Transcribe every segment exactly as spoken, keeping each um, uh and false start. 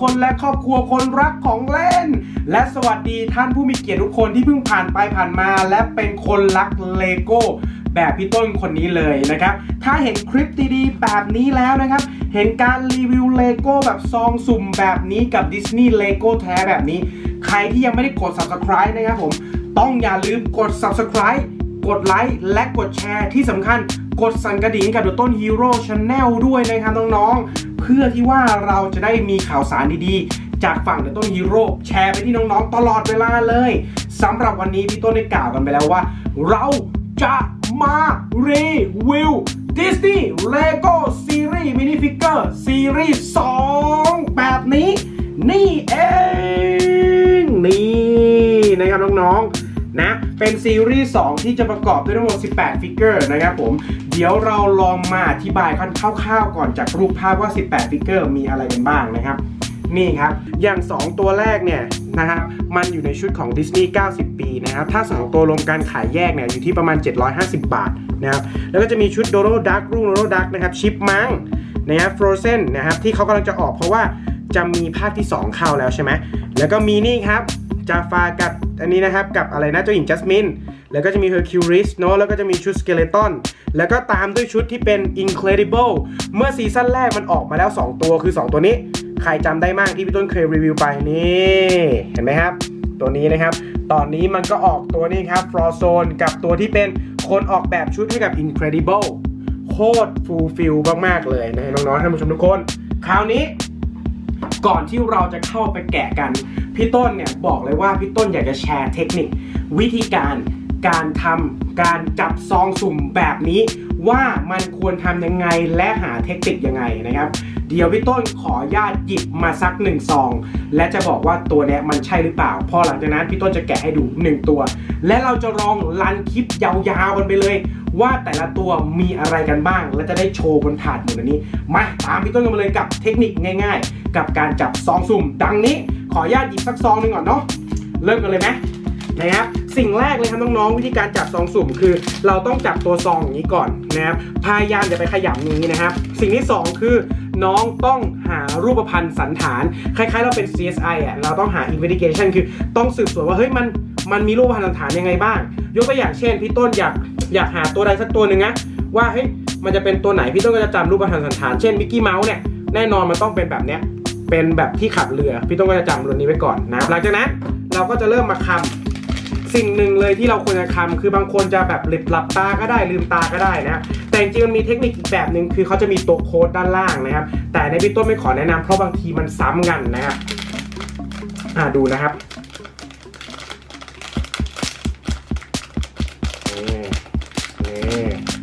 คนและครอบครัวคนรักของเล่นและสวัสดีท่านผู้มีเกียรติทุกคนที่เพิ่งผ่านไปผ่านมาและเป็นคนรักเลโก้แบบพี่ต้นคนนี้เลยนะครับถ้าเห็นคลิปดีๆแบบนี้แล้วนะครับเห็นการรีวิวเลโก้แบบซองสุ่มแบบนี้กับดิสนีย์เลโก้แท้แบบนี้ใครที่ยังไม่ได้กด ซับสไครบ์ นะครับผมต้องอย่าลืมกด ซับสไครบ์ กดไลค์และกดแชร์ที่สำคัญกดสั่นกระดิ่งกับเดอะต้นฮีโร่ชาแนลด้วยนะครับน้องๆเพื่อที่ว่าเราจะได้มีข่าวสารดีๆจากฝั่งเดอะต้นฮีโร่แชร์ไปที่น้องๆตลอดเวลาเลยสำหรับวันนี้พี่ต้นได้กล่าวกันไปแล้วว่าเราจะมารีวิว Disney Lego Series Mini Figure Series สองแบบนี้นี่เองนี่นะครับน้องๆนะเป็นซีรีส์สองที่จะประกอบด้วยทั้งหมดสิบแปดฟิกเกอร์นะครับผมเดี๋ยวเราลองมาอธิบายคร่าวๆก่อนจากรูปภาพว่าสิบแปดฟิกเกอร์มีอะไรกันบ้างนะครับนี่ครับอย่างสองตัวแรกเนี่ยนะครับมันอยู่ในชุดของ Disney เก้าสิบปีนะครับถ้าสองตัวรวมกันขายแยกเนี่ยอยู่ที่ประมาณเจ็ดร้อยห้าสิบบาทนะครับแล้วก็จะมีชุด Donald Duck รุ่ง Donald Duck นะครับ Chipmunk นะครับ Frozen นะครับที่เขากำลังจะออกเพราะว่าจะมีภาคที่สองเข้าแล้วใช่ไหมแล้วก็มีนี่ครับจาฟากับอันนี้นะครับกับอะไรนะเจ้าหญิงจัสมินแล้วก็จะมี Hercules เนาะแล้วก็จะมีชุด Skeleton แล้วก็ตามด้วยชุดที่เป็น Incredible เมื่อซีซั่นแรกมันออกมาแล้วสองตัวคือสองตัวนี้ใครจำได้มั่งที่พี่ต้นเคยรีวิวไปนี่เห็นไหมครับตัวนี้นะครับตอนนี้มันก็ออกตัวนี้ครับ Frozone กับตัวที่เป็นคนออกแบบชุดให้กับ Incredible โคตรฟูลฟิลมากๆเลยนะน้องๆท่านผู้ชมทุกคนคราวนี้ก่อนที่เราจะเข้าไปแกะกันพี่ต้นเนี่ยบอกเลยว่าพี่ต้นอยากจะแชร์เทคนิควิธีการการทำการจับซองสุ่มแบบนี้ว่ามันควรทำยังไงและหาเทคนิคยังไงนะครับเดี๋ยวพี่ต้นขออนุญาตหยิบมาสักหนึ่งซองและจะบอกว่าตัวนี้มันใช่หรือเปล่าพอหลังจากนั้นพี่ต้นจะแกะให้ดูหนึ่งตัวและเราจะลองรันคลิปยาวๆกันไปเลยว่าแต่ละตัวมีอะไรกันบ้างและจะได้โชว์บนถาดหมดนี้มาตามพี่ต้นกันมาเลยกับเทคนิคง่ายๆกับการจับซองสุ่มดังนี้ขออนุญาตหยิบสักซองหนึ่งก่อนเนาะเริ่มกันเลยไหมนะครับสิ่งแรกเลยครับน้องๆวิธีการจับซองสุ่มคือเราต้องจับตัวซองอย่างนี้ก่อนนะครับพยายามอย่าไปขยำอย่างนี้นะครับสิ่งที่สองคือน้องต้องหารูปพรรณสันฐานคล้ายๆเราเป็น ซี เอส ไอ อ่ะเราต้องหา investigation คือต้องสืบสวนว่าเฮ้ยมันมันมีรูปพรรณสันฐานยังไงบ้างยกตัวอย่างเช่นพี่ต้นอยากอยากหาตัวใดสักตัวหนึ่งนะว่าเฮ้ยมันจะเป็นตัวไหนพี่ต้นก็จะจำรูปพรรณสันฐานเช่นมิกกี้เมาส์เนี่ยแน่นอนมันต้องเป็นแบบเนี้ยเป็นแบบที่ขับเรือพี่ต้นก็จะจำตัวนี้ไว้ก่อนนะครับหลังจากนั้นเราก็จะเริ่มมาคำสิ่งหนึ่งเลยที่เราควรจะคำคือบางคนจะแบบหลับหลับตาก็ได้ลืมตาก็ได้นะแต่จริงๆมันมีเทคนิคอีกแบบหนึ่งคือเขาจะมีตัวโค้ดด้านล่างนะครับแต่ในพี่ต้นไม่ขอแนะนำเพราะบางทีมันซ้ำกันนะครับอ่าดูนะครับนี่นี่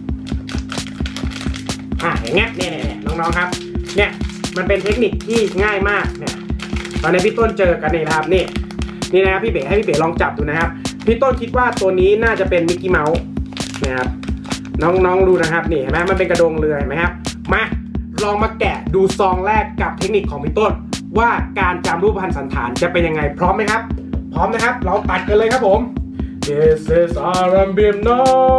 อ่ะอย่างเงี้ยเนี่ยน้องๆครับเนี่ยมันเป็นเทคนิคที่ง่ายมากเนี่ยตอนนี้พี่ต้นเจอกันนี่นะครับนี่นี่นะครับพี่เบ๋ให้พี่เบ๋ลองจับดูนะครับพี่ต้นคิดว่าตัวนี้น่าจะเป็นมิกกี้เมาส์นะครับน้องๆดูนะครับนี่เห็นไหมมันเป็นกระดงเรือเห็นไหมครับมาลองมาแกะดูซองแรกกับเทคนิคของพี่ต้นว่าการจำรูปพรรณสันฐานจะเป็นยังไงพร้อมไหมครับพร้อมนะครับเราตัดกันเลยครับผม This is อาร์ เอ็ม บี no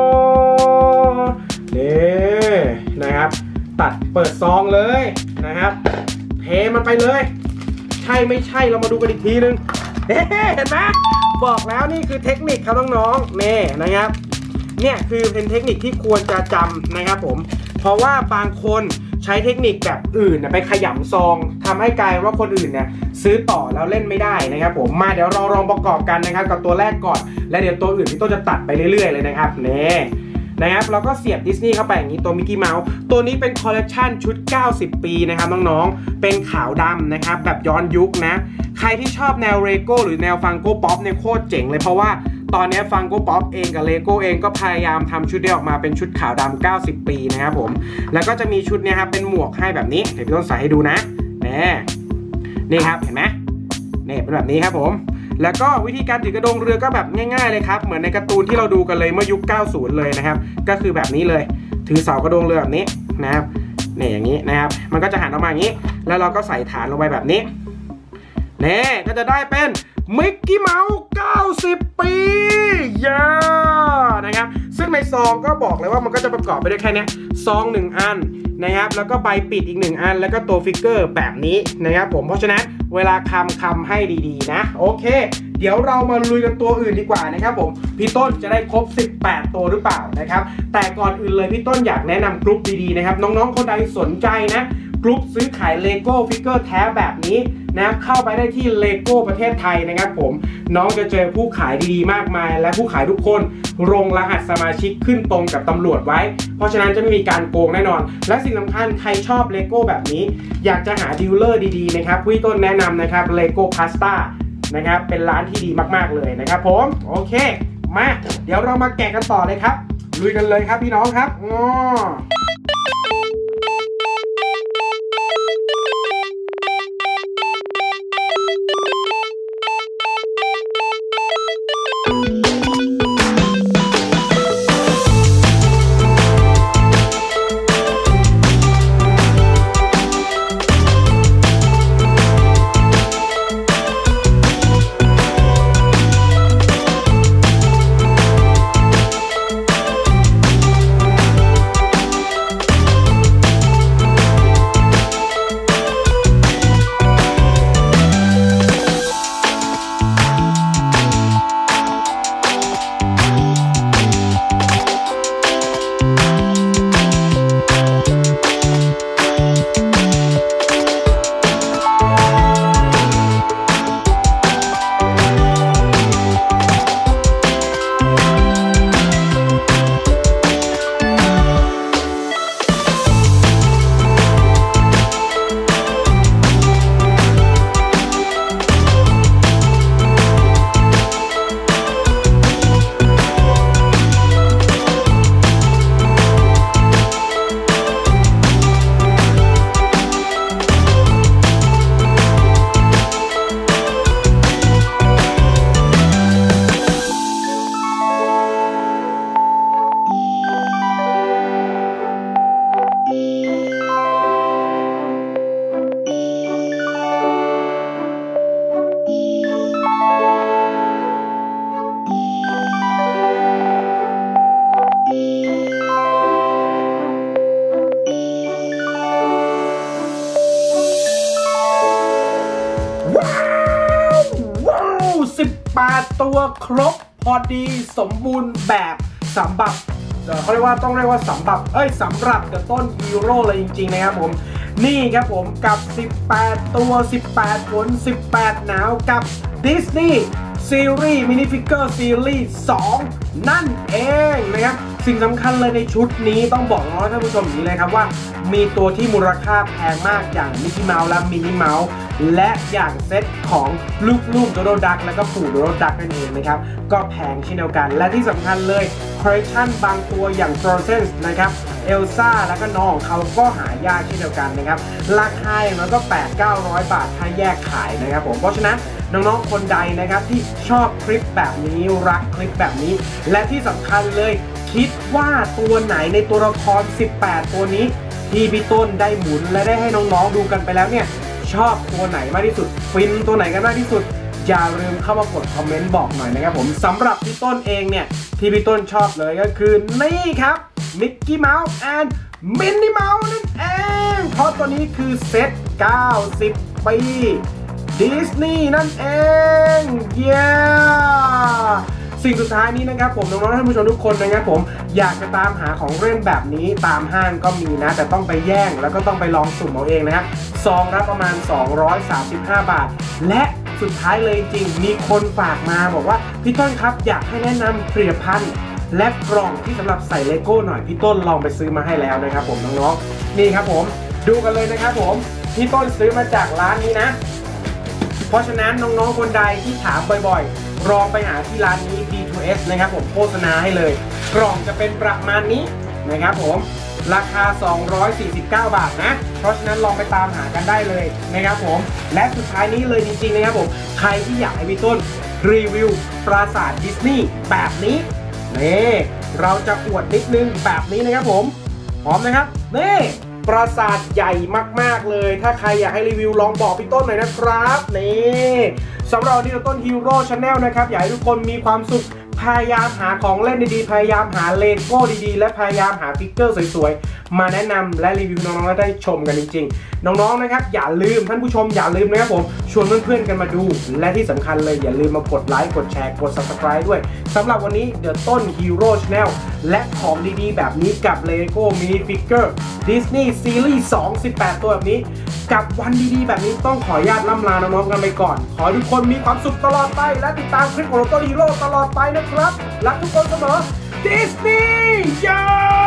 นี่นะครับตัดเปิดซองเลยนะครับเทมันไปเลยใช่ไม่ใช่เรามาดูกันอีกทีนึงเห็นไหมบอกแล้วนี่คือเทคนิคครับน้องๆนี่นะครับเนี่ยคือเป็นเทคนิคที่ควรจะจำนะครับผมเพราะว่าบางคนใช้เทคนิคแบบอื่นไปขยำซองทำให้กลายว่าคนอื่นเนี่ยซื้อต่อแล้วเล่นไม่ได้นะครับผมมาเดี๋ยวเราลองประกอบกันนะครับกับตัวแรกก่อนและเดี๋ยวตัวอื่นที่ต้นจะตัดไปเรื่อยๆเลยนะครับนี่นะครับเราก็เสียบดิสนีย์เข้าไปอย่างนี้ตัวมิกกี้เมาส์ตัวนี้เป็นคอลเลกชันชุดเก้าสิบปีนะครับน้องๆเป็นขาวดำนะครับแบบย้อนยุคนะใครที่ชอบแนวเลโก้หรือแนวฟังโก้ป๊อปเนี่ยโคตรเจ๋งเลยเพราะว่าตอนนี้ฟังโก้ป๊อปเองกับเลโก้เองก็พยายามทำชุดนี้ออกมาเป็นชุดขาวดำเก้าสิบปีนะครับผมแล้วก็จะมีชุดนี้ครับเป็นหมวกให้แบบนี้เดี๋ยวพี่ต้นใส่ให้ดูนะนี่นี่ครับเห็นไหมนี่เป็นแบบนี้ครับผมแล้วก็วิธีการถือกระดงเรือก็แบบง่ายๆเลยครับเหมือนในการ์ตูนที่เราดูกันเลยเมื่อยุคเก้าสิบเลยนะครับก็คือแบบนี้เลยถือเสากระดงเรือแบบนี้นะครับนี่อย่างนี้นะครับมันก็จะหันออกมาอย่างนี้แล้วเราก็ใส่ฐานลงไปแบบนี้นี่ก็จะได้เป็นมิกกี้เมาส์เก้าสิบปีเย้นะครับซึ่งในซองก็บอกเลยว่ามันก็จะประกอบไปด้วยแค่นี้ซองหนึ่งอันนะครับแล้วก็ใบปิดอีกหนึ่งอันแล้วก็ตัวฟิกเกอร์แบบนี้นะครับผมเพราะฉะนั้นเวลาคำคำให้ดีๆนะโอเคเดี๋ยวเรามาลุยกันตัวอื่นดีกว่านะครับผมพี่ต้นจะได้ครบสิบแปดตัวหรือเปล่านะครับแต่ก่อนอื่นเลยพี่ต้นอยากแนะนำกลุ่มดีๆนะครับน้องๆคนใดสนใจนะกลุ่มซื้อขายเลโก้ฟิกเกอร์แท้แบบนี้นะเข้าไปได้ที่เลโก้ประเทศไทยนะครับผมน้องจะเจอผู้ขายดีๆมากมายและผู้ขายทุกคนลงรหัสสมาชิกขึ้นตรงกับตำรวจไว้เพราะฉะนั้นจะไม่มีการโกงแน่นอนและสิ่งสำคัญใครชอบเลโก้แบบนี้อยากจะหาดีลเลอร์ดีๆนะครับพี่ต้นแนะนำนะครับเลโก้พาสต้านะครับเป็นร้านที่ดีมากๆเลยนะครับผมโอเคมาเดี๋ยวเรามาแกะกันต่อเลยครับลุยกันเลยครับพี่น้องครับอ๋อแปดตัวครบพอดีสมบูรณ์แบบสำหรับเขาเรียกว่าต้องเรียกว่าสำหรับเอ้ยสำหรับกับต้นฮีโร่เลยจริงๆนะครับผมนี่ครับผมกับสิบแปดตัวสิบแปดผลสิบแปดหนาวกับดิสนีย์ซีรีส์มินิฟิกเกอร์ซีรีส์สองนั่นเองนะครับสิ่งสำคัญเลยในชุดนี้ต้องบอกน้องท่านผู้ชมอย่างนี้เลยครับว่ามีตัวที่มูลค่าแพงมากอย่างมิกกี้เมาส์และมินนี่เมาส์และอย่างเซตของลูกๆโดโดดักและก็ปู่โดโดดักนั่นเองนะครับก็แพงเช่นเดียวกันและที่สำคัญเลยคอลเลคชันบางตัวอย่าง Frozen นะครับเอลซ่าแล้วก็น้องเขาก็หายากเช่นเดียวกันนะครับราคาอย่างน้อยก็ แปดถึงเก้าร้อย บาทถ้าแยกขายนะครับผมเพราะฉะนั้นน้องๆคนใดนะครับที่ชอบคลิปแบบนี้รักคลิปแบบนี้และที่สำคัญเลยคิดว่าตัวไหนในตัวละครสิบแปดตัวนี้ที่พี่ต้นได้หมุนและได้ให้น้องๆดูกันไปแล้วเนี่ยชอบตัวไหนมากที่สุดฟินตัวไหนกันมากที่สุดอย่าลืมเข้ามากดคอมเมนต์บอกหน่อยนะครับผมสำหรับพี่ต้นเองเนี่ยที่พี่ต้นชอบเลยก็คือนี่ครับมิกกี้เมาส์แอนด์มินนี่เมาส์นั่นเองเพราะตัวนี้คือเซตเก้าสิบปีดิสนีย์นั่นเองเย้สิ่งสุดท้ายนี้นะครับผมน้องๆท่านผู้ชมทุกคนนะครับผมอยากจะตามหาของเล่นแบบนี้ตามห้างก็มีนะแต่ต้องไปแย่งแล้วก็ต้องไปลองสุ่มเอาเองนะครับซองละประมาณสองร้อยสามสิบห้าบาทและสุดท้ายเลยจริงมีคนฝากมาบอกว่าพี่ต้นครับอยากให้แนะนำผลิตภัณฑ์และกล่องที่สำหรับใส่เลโก้หน่อยพี่ต้นลองไปซื้อมาให้แล้วนะครับผมน้องๆนี่ครับผมดูกันเลยนะครับผมพี่ต้นซื้อมาจากร้านนี้นะเพราะฉะนั้นน้องๆคนใดที่ถามบ่อยๆลองไปหาที่ร้านนี้ บี ทู เอส นะครับผมโฆษณาให้เลยกล่องจะเป็นประมาณนี้นะครับผมราคาสองร้อยสี่สิบเก้าบาทนะเพราะฉะนั้นลองไปตามหากันได้เลยนะครับผมและสุดท้ายนี้เลยจริงๆนะครับผมใครที่อยากให้พี่ต้นรีวิวปราสาทดิสนีย์แบบนี้นี่เราจะอวดนิดนึงแบบนี้นะครับผมพร้อมนะครับนี่ปราสาทใหญ่มากๆเลยถ้าใครอยากให้รีวิวลองบอกพี่ต้นหน่อยนะครับนี่สำหรับวันนี้ต้นฮีโร่ชาแนลนะครับอยากให้ทุกคนมีความสุขแพพยายามหาของเล่นดีๆพยายามหาเลโก้ดีๆและพยายามหาฟิกเกอร์สวยๆมาแนะนำและรีวิวน้องๆและได้ชมกันจริงๆน้องๆนะครับอย่าลืมท่านผู้ชมอย่าลืมนะครับผมชวนเพื่อนๆกันมาดูและที่สำคัญเลยอย่าลืมมากดไลค์กดแชร์กด ซับสไครบ์ ด้วยสำหรับวันนี้เดอะต้นฮีโร่ชาแนลและของดีๆแบบนี้กับ Lego Mini Figure Disney Series สอง สิบแปดตัวแบบนี้กับวันดีๆแบบนี้ต้องขออนุญาตล่ำลาน้องๆกันไปก่อนขอให้ทุกคนมีความสุขตลอดไปและติดตามคลิปของต้นฮีโร่ตลอดไปนะครับรักทุกคนเสมอ Disney ยา